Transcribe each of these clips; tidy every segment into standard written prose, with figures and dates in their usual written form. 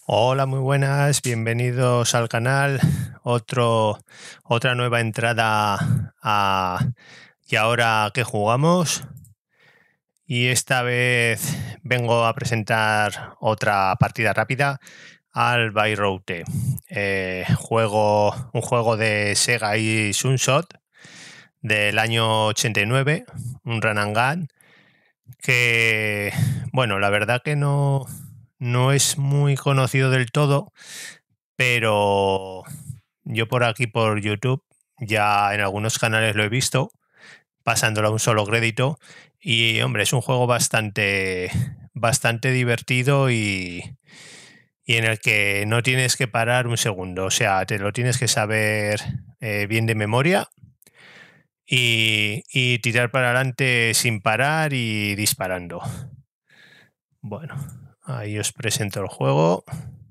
Hola, muy buenas, bienvenidos al canal. Otra nueva entrada a ¿Y ahora qué jugamos? Y esta vez vengo a presentar otra partida rápida al Byroute. Un juego de Sega y Sunshot del año 89, un run and gun, que, bueno, la verdad que no es muy conocido del todo, pero yo por aquí, por YouTube, ya en algunos canales lo he visto, pasándolo a un solo crédito, y hombre, es un juego bastante divertido y en el que no tienes que parar un segundo, o sea, te lo tienes que saber bien de memoria y tirar para adelante sin parar y disparando. Bueno, ahí os presento el juego.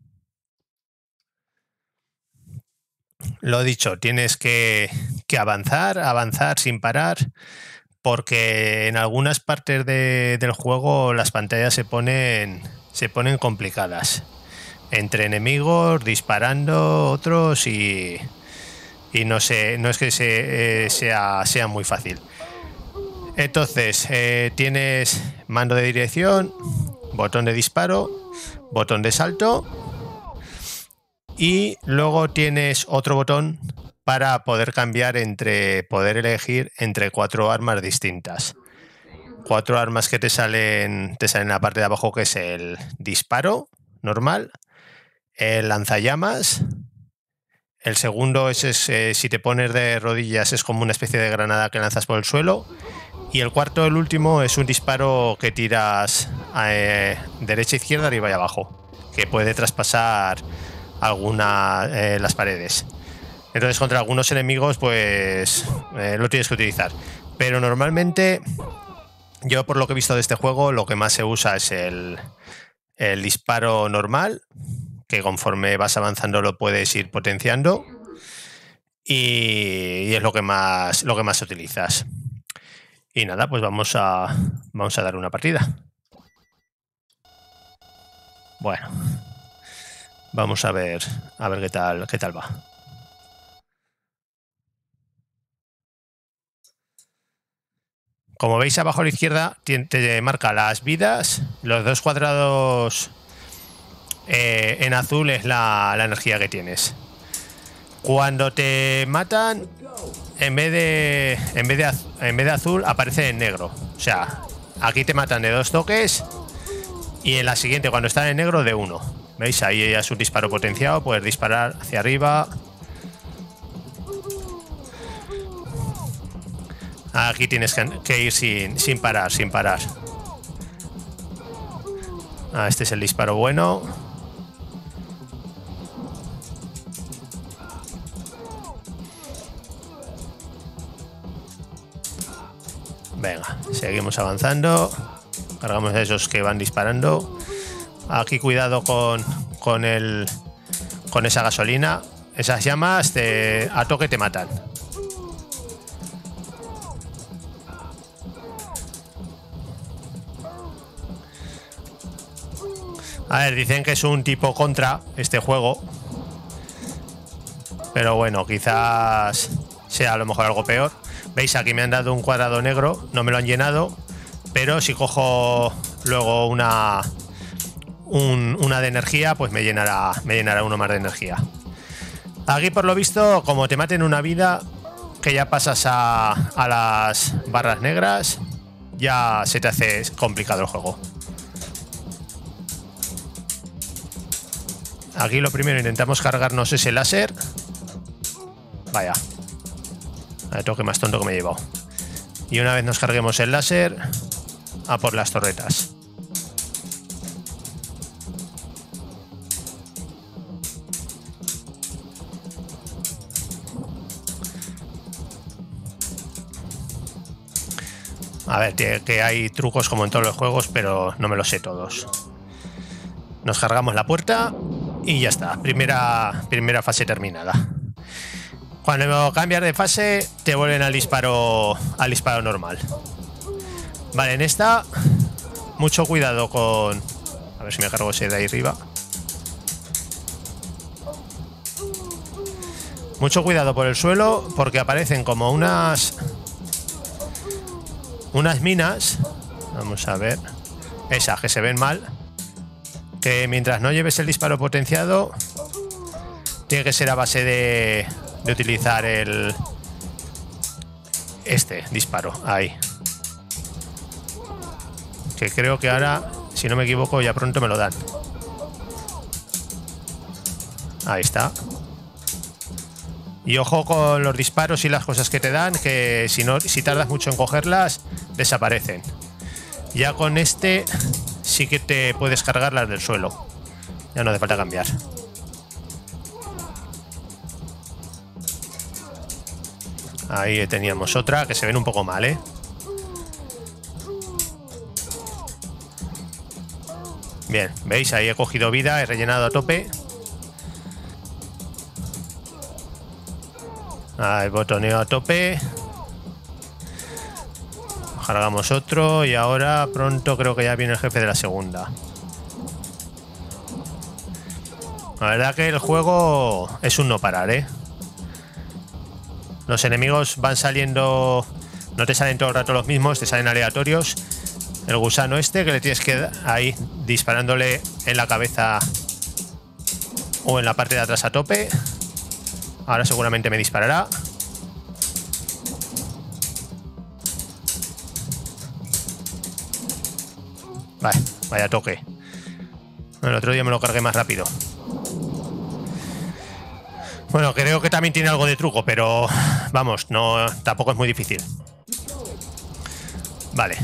Lo dicho, tienes que avanzar sin parar, porque en algunas partes del juego las pantallas se ponen complicadas. Entre enemigos, disparando, otros y no sé, no es que sea muy fácil. Entonces, tienes mando de dirección, botón de disparo, botón de salto y luego tienes otro botón para poder poder elegir entre 4 armas distintas. 4 armas que te salen en la parte de abajo, que es el disparo normal, el lanzallamas, el segundo es si te pones de rodillas es como una especie de granada que lanzas por el suelo, y el cuarto, el último, es un disparo que tiras derecha, izquierda, arriba y abajo, que puede traspasar las paredes. Entonces, contra algunos enemigos pues lo tienes que utilizar, pero normalmente, yo por lo que he visto de este juego, lo que más se usa es el disparo normal, que conforme vas avanzando lo puedes ir potenciando, y es lo que más utilizas. Y nada, pues vamos a dar una partida. Bueno, vamos a ver qué tal va. Como veis, abajo a la izquierda te marca las vidas. Los 2 cuadrados en azul es la energía que tienes. Cuando te matan, en vez de azul, aparece en negro. O sea, aquí te matan de 2 toques y en la siguiente, cuando están en negro, de 1. ¿Veis? Ahí ya es un disparo potenciado, puedes disparar hacia arriba. Aquí tienes que ir sin parar. Este es el disparo bueno. Venga, seguimos avanzando. Cargamos a esos que van disparando. Aquí cuidado con esa gasolina. Esas llamas a toque te matan. A ver, dicen que es un tipo Contra este juego, pero bueno, quizás sea a lo mejor algo peor. Veis, aquí me han dado un cuadrado negro, no me lo han llenado, pero si cojo luego una de energía, pues me llenará uno más de energía. Aquí, por lo visto, como te maten una vida, que ya pasas a las barras negras, ya se te hace complicado el juego. Aquí lo primero, intentamos cargarnos ese láser. Vaya, el toque más tonto que me he llevado. Y una vez nos carguemos el láser, a por las torretas. A ver, que hay trucos como en todos los juegos, pero no me los sé todos. Nos cargamos la puerta y ya está. Primera fase terminada. Cuando cambias de fase, te vuelven al disparo normal. Vale, en esta, mucho cuidado con... A ver si me cargo ese de ahí arriba. Mucho cuidado por el suelo porque aparecen como unas minas. Vamos a ver. Esas que se ven mal. Que mientras no lleves el disparo potenciado, tiene que ser a base de utilizar este disparo. Ahí. Que creo que ahora, si no me equivoco, ya pronto me lo dan. Ahí está. Y ojo con los disparos y las cosas que te dan, que si tardas mucho en cogerlas, desaparecen. Ya con este sí que te puedes cargar las del suelo. Ya no hace falta cambiar. Ahí teníamos otra, que se ven un poco mal, ¿eh? Bien, ¿veis? Ahí he cogido vida, he rellenado a tope. Ahí botoneo a tope. Cargamos otro y ahora pronto creo que ya viene el jefe de la segunda. La verdad que el juego es un no parar, ¿eh? Los enemigos van saliendo... No te salen todo el rato los mismos, te salen aleatorios. El gusano este que le tienes que dar ahí disparándole en la cabeza o en la parte de atrás a tope. Ahora seguramente me disparará. Vale, vaya toque. El otro día me lo cargué más rápido. Bueno, creo que también tiene algo de truco, pero vamos, no, tampoco es muy difícil. Vale.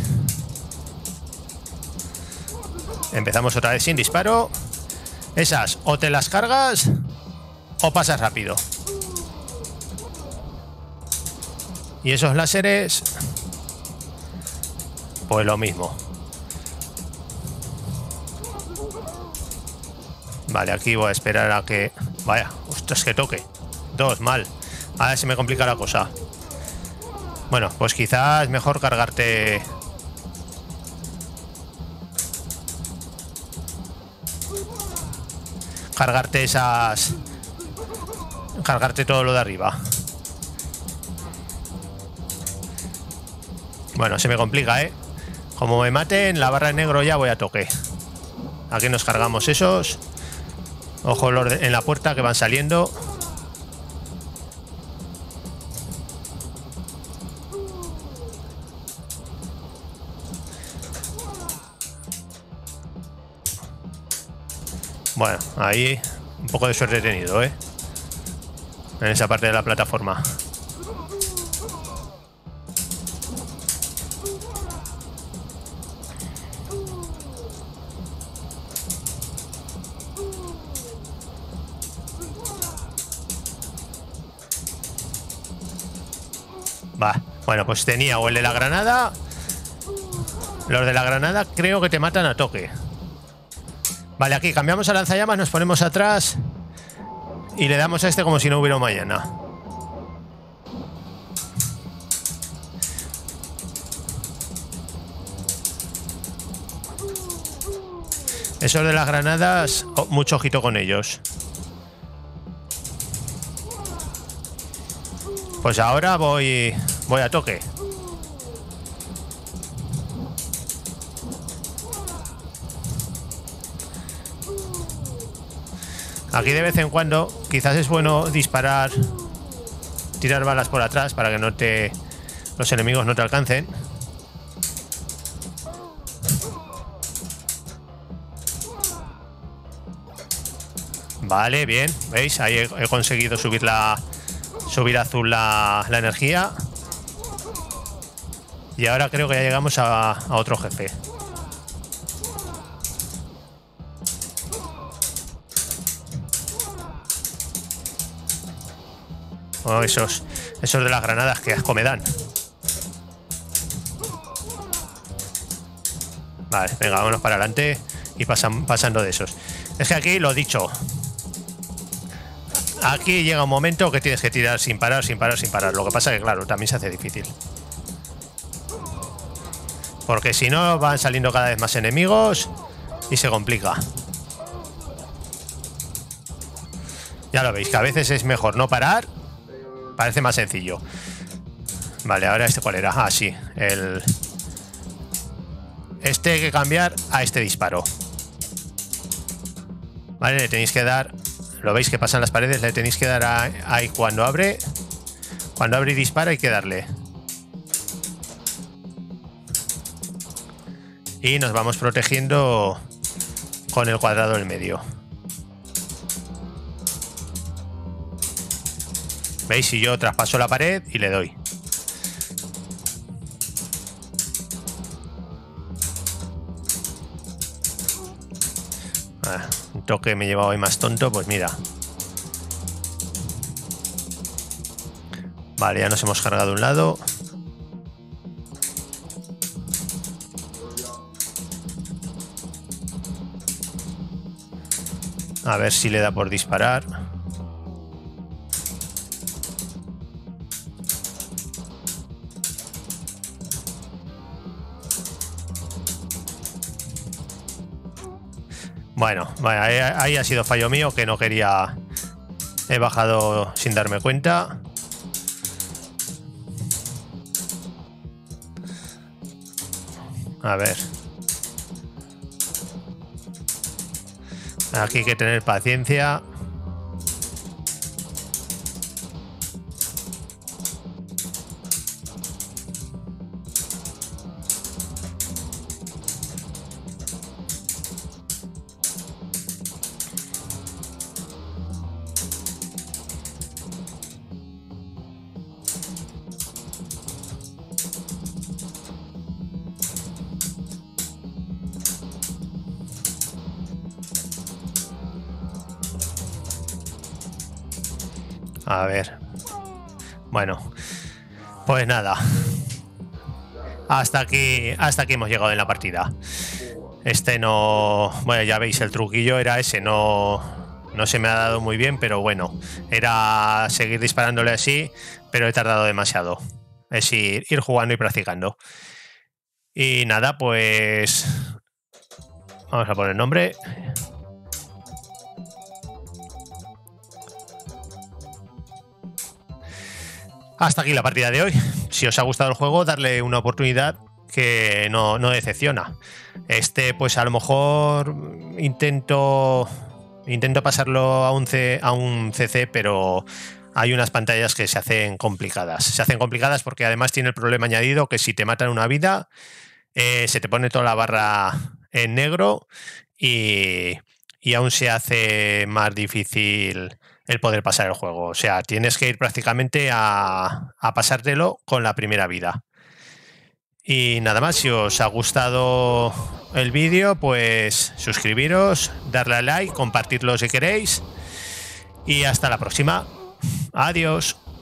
Empezamos otra vez sin disparo. Esas o te las cargas o pasas rápido. Y esos láseres, pues lo mismo. Vale, aquí voy a esperar a que... Vaya, ostras, que toque. Dos, mal. Ahora se me complica la cosa. Bueno, pues quizás mejor cargarte... Cargarte esas... Cargarte todo lo de arriba. Bueno, se me complica, ¿eh? Como me maten, la barra de negro ya voy a toque. Aquí nos cargamos esos. Ojo en la puerta que van saliendo. Bueno, ahí un poco de suerte he tenido, ¿eh? En esa parte de la plataforma. Va, bueno, pues tenía o el de la granada. Los de la granada creo que te matan a toque. Vale, aquí cambiamos a lanzallamas, nos ponemos atrás y le damos a este como si no hubiera un mañana. Esos de las granadas, mucho ojito con ellos. Pues ahora voy a toque. Aquí de vez en cuando quizás es bueno disparar, tirar balas por atrás para que los enemigos no te alcancen. Vale, bien, ¿veis? Ahí he conseguido subir azul la energía. Y ahora creo que ya llegamos a otro jefe. Oh, esos de las granadas, que asco me dan. Vale, venga, vámonos para adelante y pasando de esos. Es que aquí, lo dicho, aquí llega un momento que tienes que tirar sin parar, sin parar, sin parar. Lo que pasa que, claro, también se hace difícil. Porque si no, van saliendo cada vez más enemigos y se complica. Ya lo veis, que a veces es mejor no parar Parece más sencillo. Vale, ahora este cuál era. Ah, sí. Este hay que cambiar a este disparo. Vale, le tenéis que dar... Lo veis que pasan las paredes, le tenéis que dar ahí cuando abre. Cuando abre y dispara hay que darle. Y nos vamos protegiendo con el cuadrado del medio. ¿Veis? Si yo traspaso la pared y le doy. Un toque me he llevado ahí más tonto, pues mira. Vale, ya nos hemos cargado un lado. A ver si le da por disparar. Bueno, ahí ha sido fallo mío, que no quería... He bajado sin darme cuenta. A ver. Aquí hay que tener paciencia. A ver. Bueno, pues nada. Hasta aquí hemos llegado en la partida. Este no... Bueno, ya veis, el truquillo era ese. No se me ha dado muy bien, pero bueno. Era seguir disparándole así, pero he tardado demasiado. Es ir jugando y practicando. Y nada, pues... Vamos a poner nombre. Hasta aquí la partida de hoy. Si os ha gustado el juego, darle una oportunidad, que no decepciona. Pues a lo mejor intento pasarlo a un CC, pero hay unas pantallas que se hacen complicadas. Se hacen complicadas porque además tiene el problema añadido que si te matan una vida, se te pone toda la barra en negro y aún se hace más difícil el poder pasar el juego. O sea, tienes que ir prácticamente a pasártelo con la primera vida. Y nada más, si os ha gustado el vídeo, pues suscribiros, darle a like, compartirlo si queréis. Y hasta la próxima. Adiós.